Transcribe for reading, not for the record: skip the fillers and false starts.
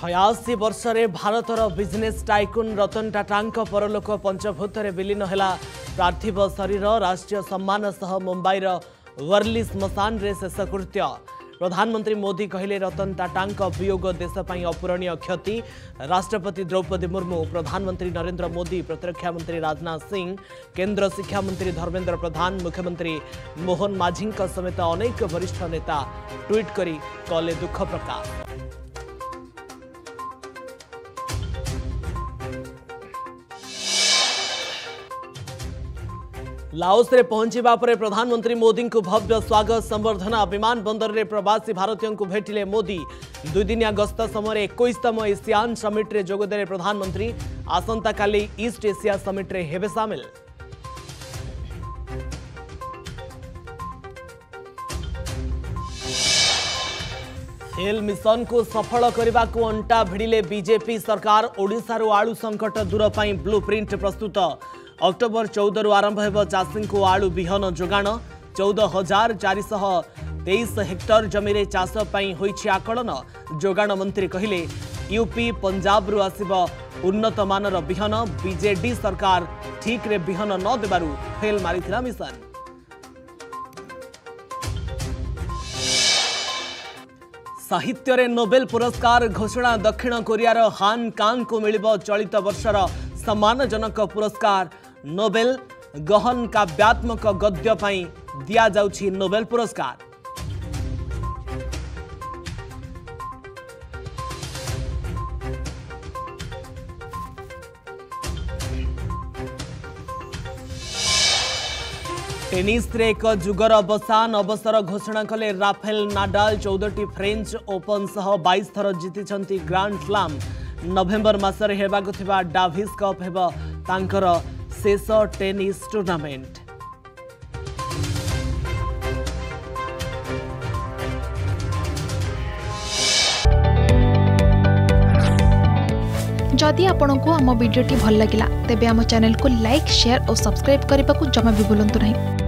86 वर्षरे भारतर business tycoon रतन टाटांक परलोक पंचभूतरे विलीन हेला पार्थिव शरीर राष्ट्रीय सम्मान सह मुंबईर वर्ली श्मशान रे शेषकृत्य। प्रधानमंत्री मोदी कहले रतन टाटांक वियोग देशपाई अपूरणीय क्षति। राष्ट्रपति द्रौपदी मुर्मू, प्रधानमंत्री नरेंद्र मोदी, प्रतिरक्षा मंत्री राजनाथ सिंह, केंद्र शिक्षा मंत्री धर्मेंद्र प्रधान, मुख्यमंत्री मोहन माझी समेत अनेक वरिष्ठ नेता ट्वीट करी कले दुख प्रकाश। लाओस रे पहुंचवा पर प्रधानमंत्री मोदी को भव्य स्वागत संबर्धना। विमान बंदर रे प्रवासी भारतीयों को भेटिले मोदी। दुईदिनिया गस्त समय 21तम एशियान समिट रे जोगदेले प्रधानमंत्री। आसंता काली ईस्ट एशिया समिट रे हेबे सामिल। हेल मिशन को सफल करने को अंटा भिड़िले बीजेपी सरकार। ओडिशा रो आलू संकट दूर पाई ब्लूप्रिंट प्रस्तुत। अक्टोबर 14 आरंभ हो चाषी को आलू बिहन जोगाण। 14,423 हेक्टर जमी रे चाष पाई होईछि आकलन। जोगाण मंत्री कहिले यूपी पंजाब रु आसिब उन्नत मानर बिहन। बीजेडी सरकार ठीक रे बिहन न देबारु फेल मारिथिला मिशन। साहित्य रे नोबेल पुरस्कार घोषणा। दक्षिण कोरियार हान कांग को मिलिबो चलित वर्षर सम्मानजनक पुरस्कार। नोबेल गहन काव्यात्मक गद्य पाई दिया जाउछि नोबेल पुरस्कार। टेनिस रे एक जुगर अवसान अवसर घोषणा कले राफेल नाडाल। 14टी फ्रेंच ओपन सह 22 थर जीति ग्रांड स्लाम। नवेम्बर मासरे हेबाकु थिबा डाभिस कप हेबा तांकर शेष टेनिस टूर्नामेंट। जदि आपंक आम भिडी भल लगा तेब आम चैनल को लाइक, शेयर और सब्सक्राइब करने को जमा भी भूलु नहीं।